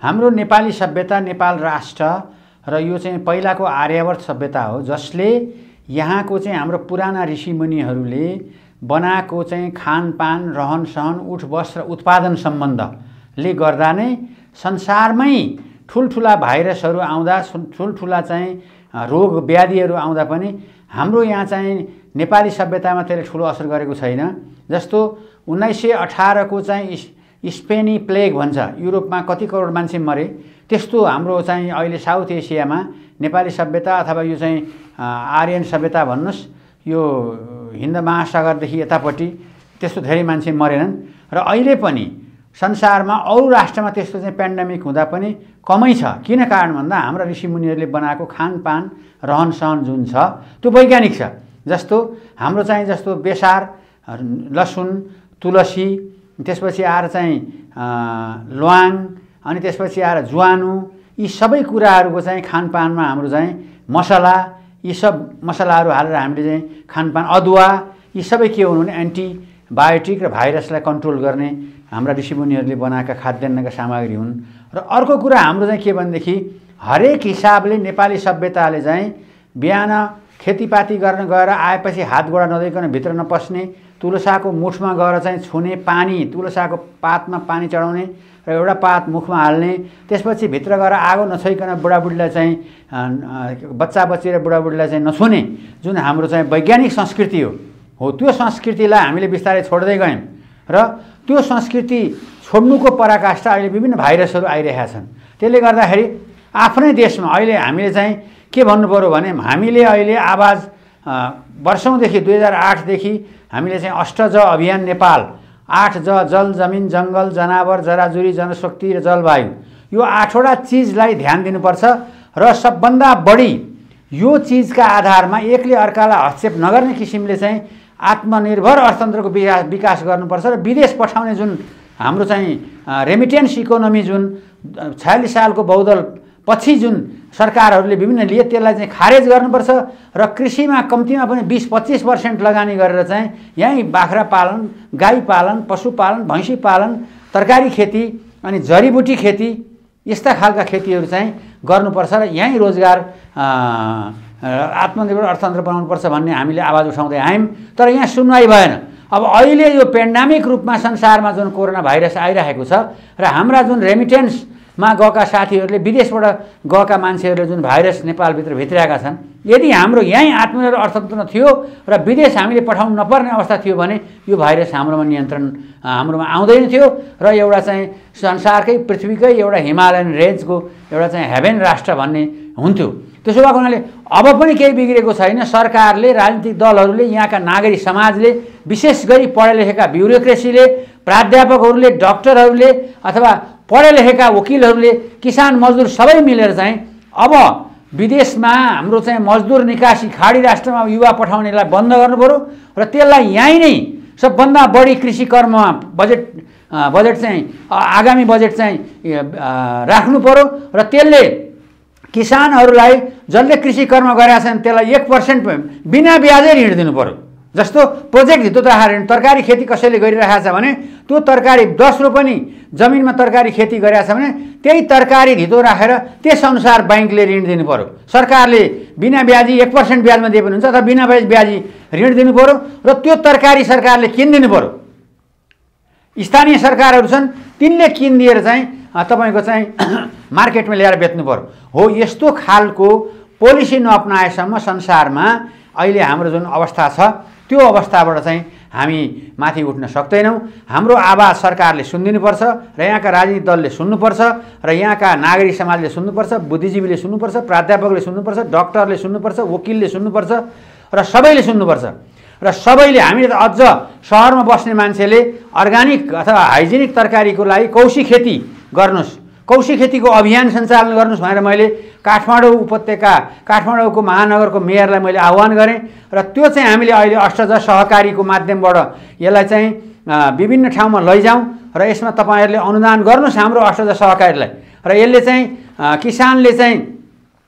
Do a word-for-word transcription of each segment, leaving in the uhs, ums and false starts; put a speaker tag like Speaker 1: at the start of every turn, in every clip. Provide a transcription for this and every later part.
Speaker 1: हाम्रो नेपाली सभ्यता, नेपाल राष्ट्र र यो चाहिँ पहिलाको आर्यावर्त सभ्यता हो, जसले यहाँको चाहिँ हाम्रो पुराना ऋषिमुनिहरूले बनाएको चाहिँ खानपान, रहनसहन, उठबस र उत्पादन सम्बन्धले गर्दा नै संसारमै ठुल्ठुला भाइरसहरू आउँदा, ठुल्ठुला चाहिँ रोग व्याधिहरू आउँदा पनि हाम्रो यहाँ चाहिँ नेपाली सभ्यतामा त्यसले ठुलो असर गरेको छैन। जस्तो उन्नाइस सय अठारको चाहिँ स्पेनी प्लेग भन्छ, युरोपमा कति करोड मान्छे मरे, त्यस्तो हाम्रो चाहिँ अहिले साउथ एसियामा नेपाली सभ्यता अथवा यो चाहिँ आर्यन सभ्यता भन्नुहोस्, यो हिन्द महासागरदेखि यतापट्टि त्यस्तो धेरै मान्छे मरेनन्। र अहिले पनि संसारमा अरू राष्ट्रमा त्यस्तो चाहिँ पेन्डेमिक हुँदा पनि कमै छ। किन कारण भन्दा हाम्रा ऋषिमुनिहरूले बनाएको खानपान, रहनसहन जुन छ त्यो वैज्ञानिक छ। जस्तो हाम्रो चाहिँ जस्तो बेसार, लसुन, तुलसी, त्यसपछि आएर चाहिँ ल्वाङ, अनि त्यसपछि आएर ज्वानो, यी सबै कुराहरूको चाहिँ खानपानमा हाम्रो चाहिँ मसला, यी सब मसलाहरू हालेर हामीले चाहिँ खानपान, अदुवा, यी सबै के हुनु भने एन्टिबायोटिक र भाइरसलाई कन्ट्रोल गर्ने हाम्रा ऋषिमुनिहरूले बनाएका खाद्यान्नका सामग्री हुन्। र अर्को कुरा हाम्रो चाहिँ के भनेदेखि हरेक हिसाबले नेपाली सभ्यताले चाहिँ बिहान खेतीपाती गर्न गएर आएपछि हात गोडा नधोइकन भित्र नपस्ने, तुलसाको मुठमा गएर चाहिँ छुने, पानी तुलसाको पातमा पानी चढाउने र एउटा पात मुखमा हाल्ने, त्यसपछि भित्र गएर आगो नछोइकन बुढाबुढीलाई चाहिँ बच्चा बच्ची र बुढाबुढीलाई चाहिँ नछुने जुन हाम्रो चाहिँ वैज्ञानिक संस्कृति हो हो त्यो संस्कृतिलाई हामीले बिस्तारै छोड्दै गयौँ। र त्यो संस्कृति छोड्नुको पराकाष्ठा अहिले विभिन्न भाइरसहरू आइरहेका छन्। त्यसले गर्दाखेरि आफ्नै देशमा अहिले हामीले चाहिँ के भन्नु पर्यो भने हामीले अहिले आवाज वर्षौँदेखि दुई हजार आठदेखि हामीले चाहिँ अष्टज अभियान नेपाल, आठ ज जल, जमिन, जङ्गल, जनावर, जराजुरी, जनशक्ति र जलवायु, यो आठवटा चिजलाई ध्यान दिनुपर्छ। र सबभन्दा बढी यो चिजका आधारमा एकले अर्कालाई हस्तक्षेप नगर्ने किसिमले चाहिँ आत्मनिर्भर अर्थतन्त्रको विकास विकास गर्नुपर्छ। र विदेश पठाउने जुन हाम्रो चाहिँ रेमिटेन्स इकोनोमी जुन छयालिस सालको बहुदल पछि जुन सरकारहरूले विभिन्न लिए त्यसलाई चाहिँ खारेज गर्नुपर्छ। र कृषिमा कम्तीमा पनि बिस पच्चिस पर्सेन्ट लगानी गरेर चाहिँ यहीँ बाख्रा पालन, गाई पालन, पशुपालन, भैँसी पालन, तरकारी खेती अनि जडीबुटी खेती, यस्ता खालका खेतीहरू चाहिँ गर्नुपर्छ र यहीँ रोजगार आत्मनिर्भर अर्थतन्त्र बनाउनुपर्छ भन्ने हामीले आवाज उठाउँदै आयौँ। तर यहाँ सुनवाई भएन। अब अहिले यो पेन्डेमिक रूपमा संसारमा जुन कोरोना भाइरस आइरहेको छ र हाम्रा जुन रेमिटेन्समा गएका साथीहरूले, विदेशबाट गएका मान्छेहरूले जुन भाइरस नेपालभित्र भित्र्याएका छन्, यदि हाम्रो यहीँ आत्मनिर्भर अर्थतन्त्र थियो र विदेश हामीले पठाउनु नपर्ने अवस्था थियो भने यो भाइरस हाम्रोमा नियन्त्रण हाम्रोमा आउँदैन थियो र एउटा चाहिँ संसारकै पृथ्वीकै एउटा हिमालयन रेन्जको एउटा चाहिँ हेभेन राष्ट्र भन्ने हुन्थ्यो। त्यसो भएको हुनाले अब पनि केही बिग्रेको छैन। सरकारले, राजनीतिक दलहरूले, यहाँका नागरिक समाजले, विशेष गरी पढे लेखेका ब्युरोक्रेसीले, प्राध्यापकहरूले, डाक्टरहरूले अथवा पढे लेखेका वकिलहरूले, किसान मजदुर सबै मिलेर चाहिँ अब विदेशमा हाम्रो चाहिँ मजदुर निकासी, खाडी राष्ट्रमा युवा पठाउनेलाई बन्द गर्नु पर्यो र त्यसलाई यहीँ नै सबभन्दा बढी कृषि कर्ममा बजेट बजेट चाहिँ आगामी बजेट चाहिँ राख्नु पर्यो र त्यसले किसानहरूलाई जसले कृषि कर्म गरेका छन् त्यसलाई एक पर्सेन्ट बिना ब्याजै ऋण दिनु पर्यो। जस्तो प्रोजेक्ट धितो राखेर ऋण, तरकारी खेती कसैले गरिरहेको छ भने त्यो तरकारी दस रुपियाँ जमिनमा तरकारी खेती गरेको छ भने त्यही तरकारी धितो राखेर त्यसअनुसार ब्याङ्कले ऋण दिनु पर्यो। सरकारले बिना ब्याजी एक पर्सेन्ट ब्याजमा दिए पनि हुन्छ, अथवा बिना ब्याजी ऋण दिनु पर्यो र त्यो तरकारी सरकारले किनिदिनु पर्यो। स्थानीय सरकारहरू छन् तिनले किनिदिएर चाहिँ तपाईको चाहिँ मार्केटमा ल्याएर बेच्नु पर्यो। हो, यस्तो खालको पोलिसी नअपनाएसम्म संसारमा अहिले हाम्रो जुन अवस्था छ त्यो अवस्थाबाट चाहिँ हामी माथि उठ्न सक्दैनौँ। हाम्रो आवाज सरकारले सुनिदिनुपर्छ र यहाँका राजनीतिक दलले सुन्नुपर्छ र यहाँका नागरिक समाजले सुन्नुपर्छ, बुद्धिजीवीले सुन्नुपर्छ, प्राध्यापकले सुन्नुपर्छ, डाक्टरले सुन्नुपर्छ, वकिलले सुन्नुपर्छ र सबैले सुन्नुपर्छ। र सबैले हामीले त अझ सहरमा बस्ने मान्छेले अर्ग्यानिक अथवा हाइजेनिक तरकारीको लागि कौशी खेती गर्नुस्, कौशी खेतीको अभियान सञ्चालन गर्नुस् भनेर मैले काठमाडौँ उपत्यका, काठमाडौँको महानगरको मेयरलाई मैले आह्वान गरेँ र त्यो चाहिँ हामीले अहिले अष्टज सहकारीको माध्यमबाट यसलाई चाहिँ विभिन्न ठाउँमा लैजाउँ र यसमा तपाईँहरूले अनुदान गर्नुहोस् हाम्रो अष्टज सहकारीलाई र यसले चाहिँ किसानले चाहिँ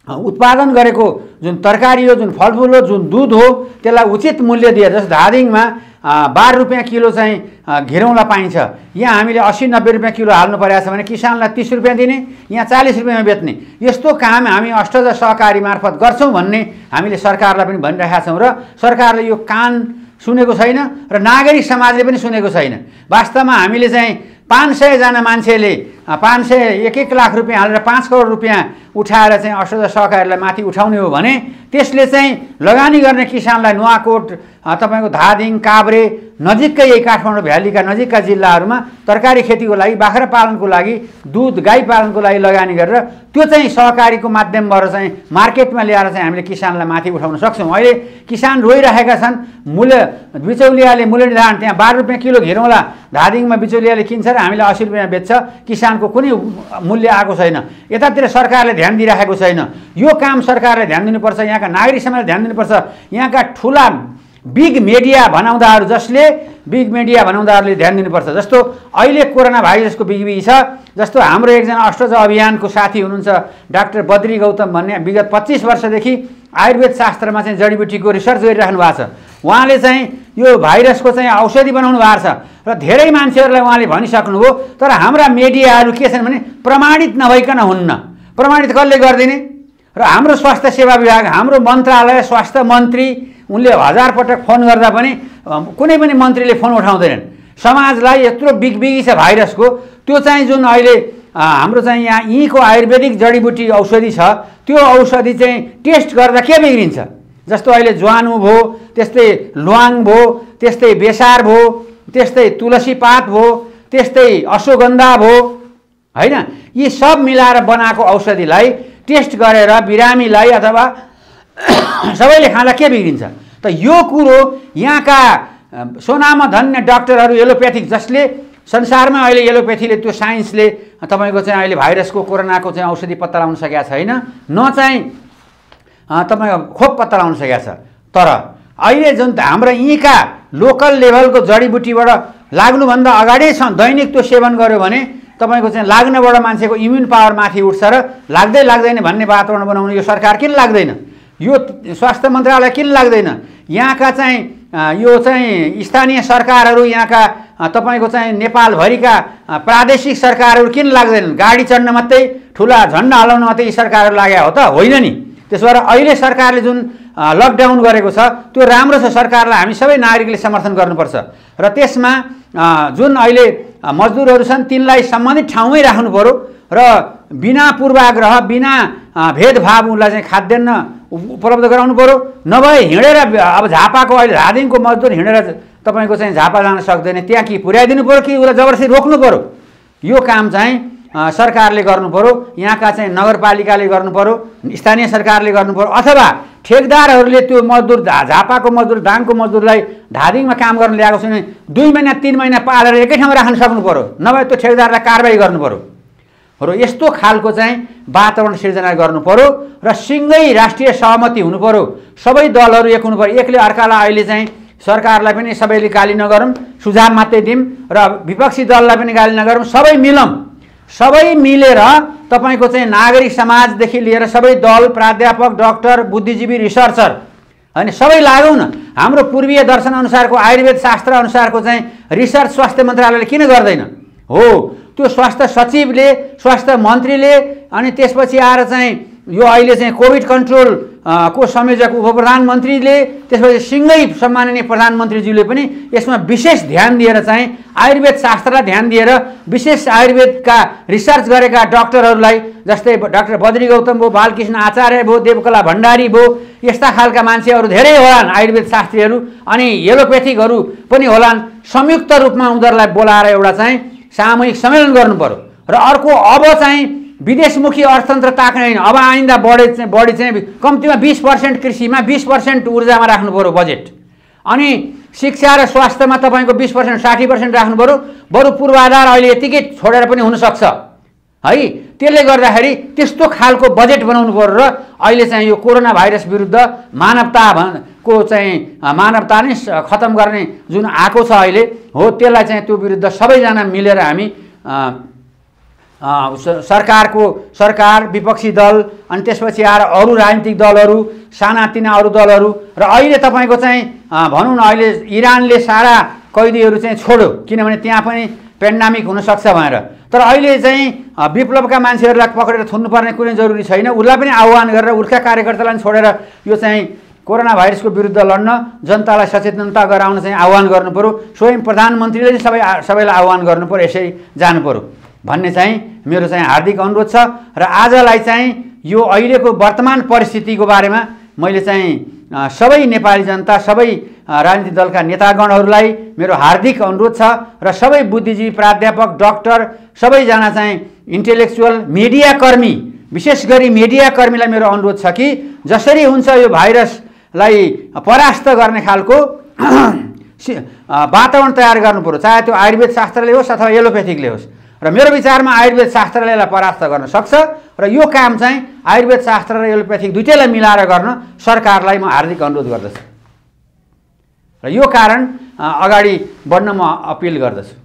Speaker 1: उत्पादन गरेको जुन तरकारी हो, जुन फलफुल हो, जुन दुध हो, त्यसलाई उचित मूल्य दिएर, जस्तो धादिङमा बाह्र रुपियाँ किलो चाहिँ घिरौँला पाइन्छ, यहाँ हामीले अस्सी नब्बे रुपियाँ किलो हाल्नु परेको छ भने किसानलाई तीस रुपियाँ दिने, यहाँ चालीस रुपियाँमा बेच्ने। यस्तो काम हामी अष्टज सहकारी मार्फत गर्छौँ भन्ने हामीले सरकारलाई पनि भनिरहेका छौँ र सरकारले यो कान सुनेको छैन र नागरिक समाजले पनि सुनेको छैन। वास्तवमा हामीले चाहिँ पाँच सयजना मान्छेले पाँच सय एक एक लाख रुपियाँ हालेर पाँच करोड रुपियाँ उठाएर चाहिँ अष्टज सहकारीलाई माथि उठाउने हो भने त्यसले चाहिँ लगानी गर्ने किसानलाई नुवाकोट, तपाईँको धादिङ, काभ्रे नजिकै यही काठमाडौँ भ्यालीका नजिकका जिल्लाहरूमा तरकारी खेतीको लागि, बाख्रा पालनको लागि, दुध गाई पालनको लागि लगानी गरेर त्यो चाहिँ सहकारीको माध्यमबाट चाहिँ मार्केटमा ल्याएर चाहिँ हामीले किसानलाई माथि उठाउन सक्छौँ। अहिले किसान रोइरहेका छन्, मूल्य बिचौलियाले मूल्य निर्धारण त्यहाँ बाह्र रुपियाँ किलो घिरौँला धादिङमा बिचौलियाले किन्छ र हामीले अस्सी रुपियाँ बेच्छ, किसानको कुनै मूल्य आएको छैन। यतातिर सरकारले ध्यान दिइरहेको छैन। यो काम सरकारले ध्यान दिनुपर्छ, यहाँका नागरिक समाजले ध्यान दिनुपर्छ। यहाँका ठुला बिग मिडिया भनाउँदाहरू जसले बिग मिडिया भनाउँदाहरूले ध्यान दिनुपर्छ। जस्तो अहिले कोरोना भाइरसको बिगबिगी छ, जस्तो हाम्रो एकजना अष्टज अभियानको साथी हुनुहुन्छ डाक्टर बद्री गौतम भन्ने, विगत पच्चिस वर्षदेखि आयुर्वेद शास्त्रमा चाहिँ जडीबुटीको रिसर्च गरिराख्नु भएको छ। उहाँले चाहिँ यो भाइरसको चाहिँ औषधि बनाउनु भएको छ र धेरै मान्छेहरूलाई उहाँले भनिसक्नुभयो। तर हाम्रा मिडियाहरू के छन् भने प्रमाणित नभइकन हुन्न। प्रमाणित कसले गरिदिने? र हाम्रो स्वास्थ्य सेवा विभाग, हाम्रो मन्त्रालय, स्वास्थ्य मन्त्री, उनले हजार पटक फोन गर्दा पनि कुनै पनि मन्त्रीले फोन उठाउँदैनन्। समाजलाई यत्रो बिगबिगी छ भाइरसको, त्यो चाहिँ जुन अहिले हाम्रो चाहिँ यहाँ यहीँको आयुर्वेदिक जडीबुटी औषधि छ, त्यो औषधि चाहिँ टेस्ट गर्दा के बिग्रिन्छ? जस्तो अहिले ज्वानो भयो, त्यस्तै ल्वाङ भयो, त्यस्तै बेसार भयो, त्यस्तै तुलसी पात भयो, त्यस्तै अश्वगन्धा भयो, होइन? यी सब मिलाएर बनाएको औषधिलाई टेस्ट गरेर बिरामीलाई अथवा सबैले खाँदा के बिग्रिन्छ? त यो कुरो यहाँका सोनामा धन्य डाक्टरहरू एलोप्याथिक, जसले संसारमा अहिले एलोप्याथीले त्यो साइन्सले तपाईँको चाहिँ अहिले भाइरसको कोरोनाको चाहिँ औषधि पत्ता लगाउन सकेका छैन, न चाहिँ तपाईँको खोप पत्ता लगाउन सकेका छ। तर अहिले जुन हाम्रो यहीँका लोकल लेभलको जडीबुटीबाट लाग्नुभन्दा अगाडि दैनिक त्यो सेवन गर्यो भने तपाईँको चाहिँ लाग्नेबाट मान्छेको इम्युन पावर माथि उठ्छ र लाग्दै लाग्दैन भन्ने वातावरण बनाउनु यो सरकार किन लाग्दैन? यो स्वास्थ्य मन्त्रालय किन लाग्दैन? यहाँका चाहिँ यो चाहिँ स्थानीय सरकारहरू, यहाँका तपाईँको चाहिँ नेपालभरिका प्रादेशिक सरकारहरू किन लाग्दैनन्? गाडी चढ्न मात्रै, ठुला झन्डा हलाउन मात्रै यी सरकारहरू लागेको हो त? होइन नि। त्यसो भएर अहिले सरकारले जुन लकडाउन गरेको छ त्यो राम्रो छ। सरकारलाई हामी सबै नागरिकले समर्थन गर्नुपर्छ र त्यसमा जुन अहिले मजदुरहरू छन् तिनलाई सम्बन्धित ठाउँमै राख्नु पर्यो र बिना पूर्वाग्रह, बिना भेदभाव उनलाई चाहिँ खाद्यान्न उपलब्ध गराउनु पर्यो। नभए हिँडेर अब झापाको अहिले धादिङको मजदुर हिँडेर तपाईँको चाहिँ झापा जान सक्दैन, त्यहाँ कि पुर्याइदिनु पर्यो कि उसलाई जबरजस्ती रोक्नु पर्यो? यो काम चाहिँ सरकारले गर्नु पर्यो, यहाँका चाहिँ नगरपालिकाले गर्नु पर्यो, स्थानीय सरकारले गर्नु पर्यो, अथवा ठेकदारहरूले त्यो मजदुर झापाको मजदुर, दाङको मजदुरलाई धादिङमा काम गर्न ल्याएको छ भने दुई महिना तीन महिना पालेर एकै ठाउँमा राख्न सक्नु पर्यो, नभए त्यो ठेकदारलाई कारबाही गर्नु पर्यो। र यस्तो खालको चाहिँ वातावरण सिर्जना गर्नु पर्यो र सिँगै राष्ट्रिय सहमति हुनु पर्यो। सबै दलहरू एक हुनु पर्यो। एकले अर्कालाई अहिले चाहिँ सरकारलाई पनि सबैले गाली नगरौँ, सुझाव मात्रै दिउँ र विपक्षी दललाई पनि गाली नगरौँ, सबै मिलौँ। सबै मिलेर तपाईँको चाहिँ नागरिक समाजदेखि लिएर सबै दल, प्राध्यापक, डाक्टर, बुद्धिजीवी, रिसर्चर, होइन, सबै लागौँ न। हाम्रो पूर्वीय दर्शन अनुसारको, आयुर्वेद शास्त्र अनुसारको चाहिँ रिसर्च स्वास्थ्य मन्त्रालयले किन गर्दैन? हो, त्यो स्वास्थ्य सचिवले, स्वास्थ्य मन्त्रीले, अनि त्यसपछि आएर चाहिँ यो अहिले चाहिँ कोभिड कन्ट्रोल को संयोजक उप प्रधानमन्त्रीले, त्यसपछि सिँगै सम्माननीय प्रधानमन्त्रीज्यूले पनि यसमा विशेष ध्यान दिएर चाहिँ आयुर्वेद शास्त्रलाई ध्यान दिएर विशेष आयुर्वेदका रिसर्च गरेका डाक्टरहरूलाई, जस्तै डाक्टर बद्री गौतम भयो, बालकृष्ण आचार्य भयो, देवकला भण्डारी भयो, यस्ता खालका मान्छेहरू धेरै होलान् आयुर्वेद शास्त्रीहरू, अनि एलोप्याथिकहरू पनि होलान्। संयुक्त रूपमा उनीहरूलाई बोलाएर एउटा चाहिँ सामूहिक सम्मेलन गर्नु पर्यो। र अर्को, अब चाहिँ विदेशमुखी अर्थतन्त्र ताक्ने होइन, अब आइन्दा बढी चाहिँ बढी चाहिँ कम्तीमा बिस पर्सेन्ट कृषिमा, बिस पर्सेन्ट ऊर्जामा राख्नु पर्यो बजेट, अनि शिक्षा र स्वास्थ्यमा तपाईँको बिस पर्सेन्ट साठी पर्सेन्ट राख्नु पर्यो। बरु पूर्वाधार अहिले यतिकै छोडेर पनि हुनसक्छ है। त्यसले गर्दाखेरि त्यस्तो खालको बजेट बनाउनु पर्यो र अहिले चाहिँ यो कोरोना भाइरस विरुद्ध मानवता को चाहिँ मानवता नै खतम गर्ने जुन आएको छ अहिले, हो त्यसलाई चाहिँ त्यो विरुद्ध सबैजना मिलेर हामी सरकारको सरकार विपक्षी दल अनि त्यसपछि आएर अरू राजनीतिक दलहरू सानातिना अरू दलहरू र अहिले तपाईँको चाहिँ भनौँ न अहिले इरानले सारा कैदीहरू चाहिँ छोड्यो किनभने त्यहाँ पनि पेन्डामिक हुनसक्छ भनेर। तर अहिले चाहिँ विप्लवका मान्छेहरूलाई पक्रेर थुन्नुपर्ने कुनै जरुरी छैन, उसलाई पनि आह्वान गरेर उसका कार्यकर्तालाई छोडेर यो चाहिँ कोरोना भाइरसको विरुद्ध लड्न जनतालाई सचेतनता गराउन चाहिँ आह्वान गर्नु पर्यो। स्वयं प्रधानमन्त्रीले चाहिँ सबै सबैलाई आह्वान गर्नु पर्यो, यसरी जानु पर्यो भन्ने चाहिँ मेरो चाहिँ हार्दिक अनुरोध छ। र आजलाई चाहिँ यो अहिलेको वर्तमान परिस्थितिको बारेमा मैले चाहिँ सबै नेपाली जनता सबै राजनीतिक दलका नेतागणहरूलाई मेरो हार्दिक अनुरोध छ र सबै बुद्धिजीवी प्राध्यापक डाक्टर सबैजना चाहिँ इन्टेलेक्चुअल मिडियाकर्मी विशेष गरी मिडियाकर्मीलाई मेरो अनुरोध छ कि जसरी हुन्छ यो भाइरसलाई परास्त गर्ने खालको वातावरण तयार गर्नु पर्यो, चाहे त्यो आयुर्वेद शास्त्रले होस् अथवा एलोपेथिकले होस्। र मेरो विचारमा आयुर्वेद शास्त्रले यसलाई परास्त गर्न सक्छ र यो काम चाहिँ आयुर्वेद शास्त्र र एलोपेथिक दुईटैलाई मिलाएर गर्न सरकारलाई म हार्दिक अनुरोध गर्दछु र यो कारण अगाडि बढ्न म अपिल गर्दछु।